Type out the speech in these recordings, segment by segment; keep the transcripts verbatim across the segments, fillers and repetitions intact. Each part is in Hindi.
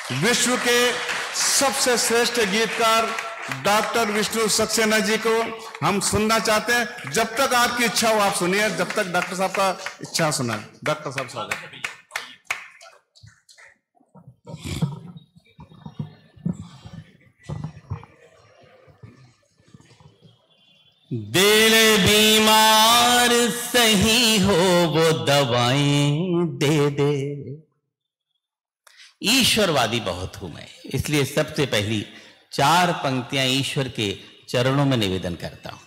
विश्व के सबसे श्रेष्ठ गीतकार डॉक्टर विष्णु सक्सेना जी को हम सुनना चाहते हैं। जब तक आपकी इच्छा हो आप सुनिए, जब तक डॉक्टर साहब का इच्छा सुना। डॉक्टर साहब स्वागत। दिल बीमार सही हो वो दवाएं दे दे। ईश्वरवादी बहुत हूं मैं, इसलिए सबसे पहली चार पंक्तियां ईश्वर के चरणों में निवेदन करता हूं।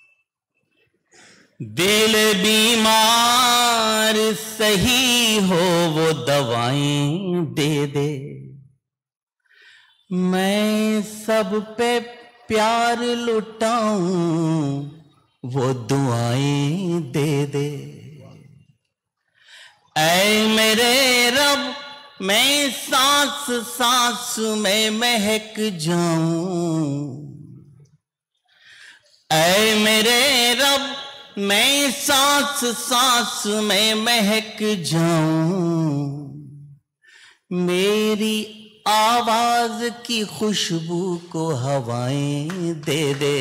दिल बीमार सही हो वो दवाएं दे दे, मैं सब पे प्यार लुटाऊं वो दुआएं दे दे। ऐ मेरे रब मैं सांस सांस में महक जाऊं, ऐ मेरे रब मैं सांस सांस में महक जाऊं, मेरी आवाज की खुशबू को हवाएं दे दे।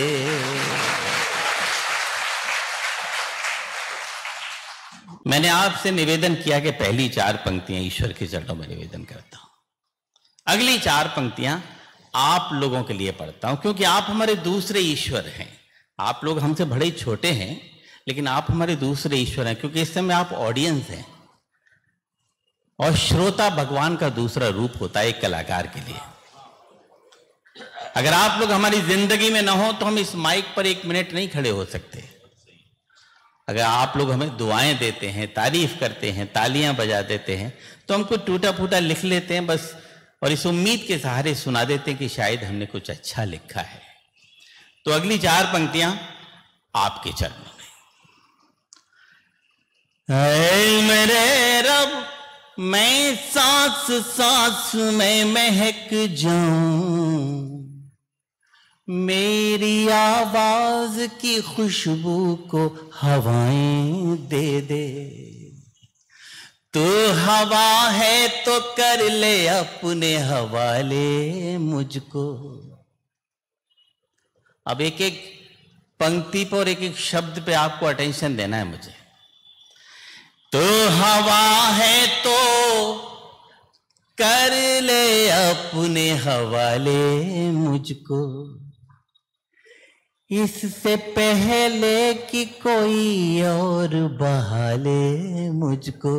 मैंने आपसे निवेदन किया कि पहली चार पंक्तियां ईश्वर के चरणों में निवेदन करता हूं, अगली चार पंक्तियां आप लोगों के लिए पढ़ता हूं, क्योंकि आप हमारे दूसरे ईश्वर हैं। आप लोग हमसे बड़े ही छोटे हैं, लेकिन आप हमारे दूसरे ईश्वर हैं, क्योंकि इस समय आप ऑडियंस हैं और श्रोता भगवान का दूसरा रूप होता है एक कलाकार के लिए। अगर आप लोग हमारी जिंदगी में ना हो तो हम इस माइक पर एक मिनट नहीं खड़े हो सकते। अगर आप लोग हमें दुआएं देते हैं, तारीफ करते हैं, तालियां बजा देते हैं, तो हम कुछ टूटा फूटा लिख लेते हैं बस, और इस उम्मीद के सहारे सुना देते हैं कि शायद हमने कुछ अच्छा लिखा है। तो अगली चार पंक्तियां आपके चरणों में। ऐ मेरे रब मैं सांस सांस में महक जाऊं, मेरी आवाज की खुशबू को हवाएं दे दे। तू हवा है तो कर ले अपने हवाले मुझको। अब एक एक पंक्ति पर एक एक शब्द पे आपको अटेंशन देना है मुझे। तो हवा है तो कर ले अपने हवाले मुझको, इससे पहले कि कोई और बहा ले मुझको।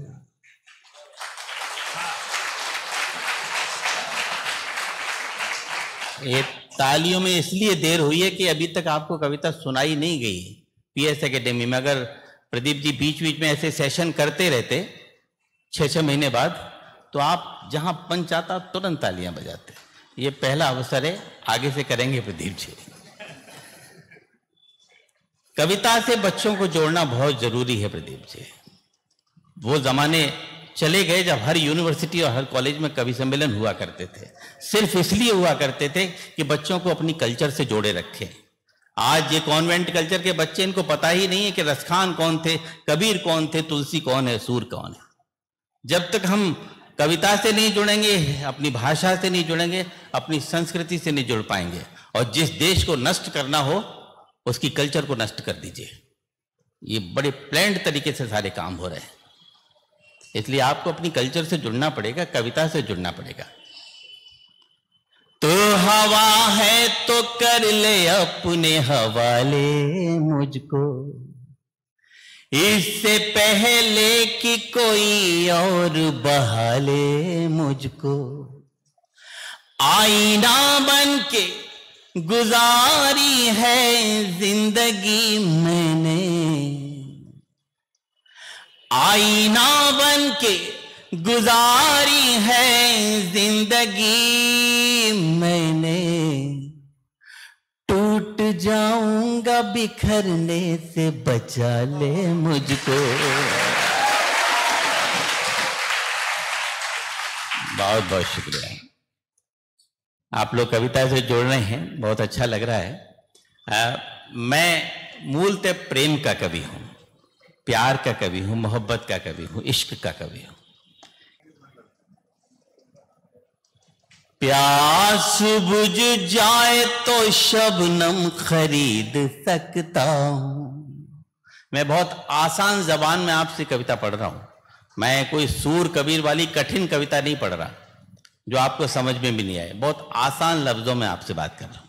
ये तालियों में इसलिए देर हुई है कि अभी तक आपको कविता सुनाई नहीं गई। पीएस एकेडमी में अगर प्रदीप जी बीच बीच में ऐसे सेशन करते रहते छह छह महीने बाद, तो आप जहां पंच आता तुरंत तालियां बजाते। ये पहला अवसर है, आगे से करेंगे प्रदीप जी। कविता से बच्चों को जोड़ना बहुत जरूरी है प्रदीप जी। वो जमाने चले गए जब हर यूनिवर्सिटी और हर कॉलेज में कवि सम्मेलन हुआ करते थे, सिर्फ इसलिए हुआ करते थे कि बच्चों को अपनी कल्चर से जोड़े रखें। आज ये कॉन्वेंट कल्चर के बच्चे, इनको पता ही नहीं है कि रसखान कौन थे, कबीर कौन थे, तुलसी कौन है, सूर कौन है। जब तक हम कविता से नहीं जुड़ेंगे, अपनी भाषा से नहीं जुड़ेंगे, अपनी संस्कृति से नहीं जुड़ पाएंगे। और जिस देश को नष्ट करना हो उसकी कल्चर को नष्ट कर दीजिए। ये बड़े प्लान्ड तरीके से सारे काम हो रहे हैं, इसलिए आपको अपनी कल्चर से जुड़ना पड़ेगा, कविता से जुड़ना पड़ेगा। तो हवा है तो कर ले अपने हवाले मुझको, इससे पहले कि कोई और बहा ले मुझको। आईना बन के गुजारी है जिंदगी मैंने, आईना बन के गुजारी है जिंदगी मैंने। टूट जाऊंगा बिखरने से बचा ले मुझको। बहुत बहुत शुक्रिया। आप लोग कविता से जोड़ रहे हैं, बहुत अच्छा लग रहा है। आ, मैं मूलतः प्रेम का कवि हूं, प्यार का कवि हूं, मोहब्बत का कवि हूं, इश्क का कवि हूं। प्यास बुझ जाए तो शबनम खरीद सकता हूं। मैं बहुत आसान जबान में आपसे कविता पढ़ रहा हूं, मैं कोई सूर कबीर वाली कठिन कविता नहीं पढ़ रहा जो आपको समझ में भी नहीं आए। बहुत आसान लफ्जों में आपसे बात कर रहा हूं।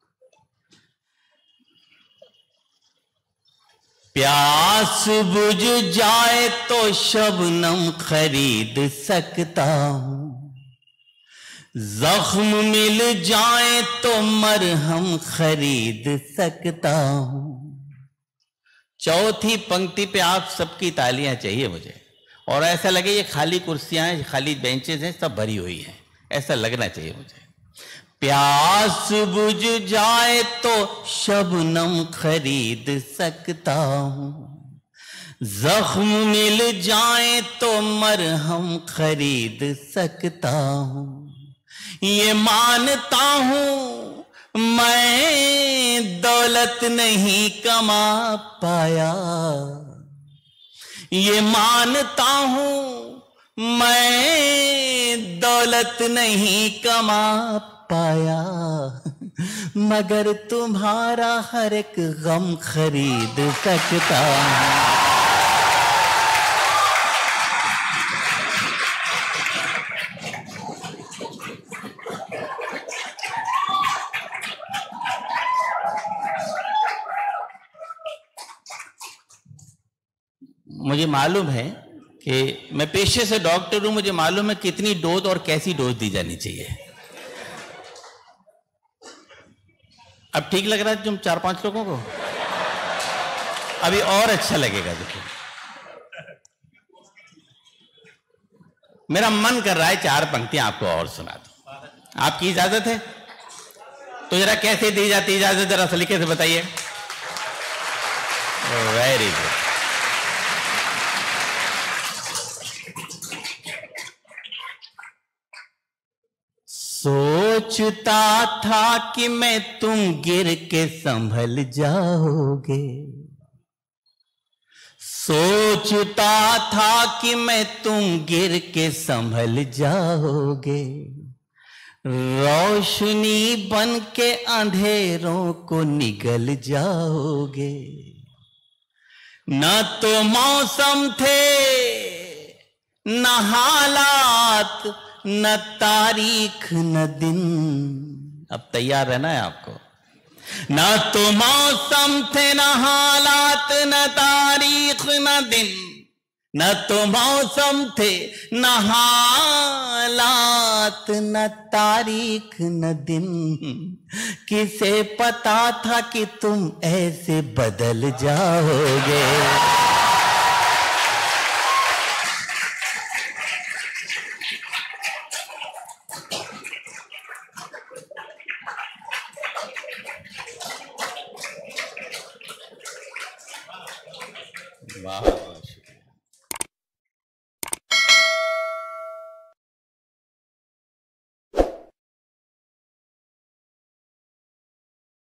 प्यास बुझ जाए तो शबनम खरीद सकता हूं, जख्म मिल जाए तो मरहम खरीद सकता हूं। चौथी पंक्ति पे आप सबकी तालियां चाहिए मुझे, और ऐसा लगे ये खाली कुर्सियां हैं, खाली बेंचेस हैं, सब भरी हुई हैं, ऐसा लगना चाहिए मुझे। प्यास बुझ जाए तो शबनम खरीद सकता हूं, जख्म मिल जाए तो मरहम खरीद सकता हूं। ये मानता हूं मैं दौलत नहीं कमा पाया, ये मानता हूं मैं दौलत नहीं कमा पाया, मगर तुम्हारा हर एक गम खरीद सकता हूं। मुझे मालूम है कि मैं पेशे से डॉक्टर हूं, मुझे मालूम है कितनी डोज और कैसी डोज दी जानी चाहिए। अब ठीक लग रहा है तुम चार पांच लोगों को? अभी और अच्छा लगेगा। देखो मेरा मन कर रहा है चार पंक्तियां आपको और सुना दूं। आपकी इजाजत है तो जरा कैसे दी जाती इजाजत, जरा सलीके से बताइए। Very good. सोचता था कि मैं तुम गिर के संभल जाओगे, सोचता था कि मैं तुम गिर के संभल जाओगे, रोशनी बन के अंधेरों को निगल जाओगे। न तो मौसम थे न हालात न तारीख न दिन। अब तैयार रहना है आपको। न तो मौसम थे न हालात न तारीख न दिन, न तो मौसम थे न हालात न तारीख न दिन। किसे पता था कि तुम ऐसे बदल जाओगे। वाह।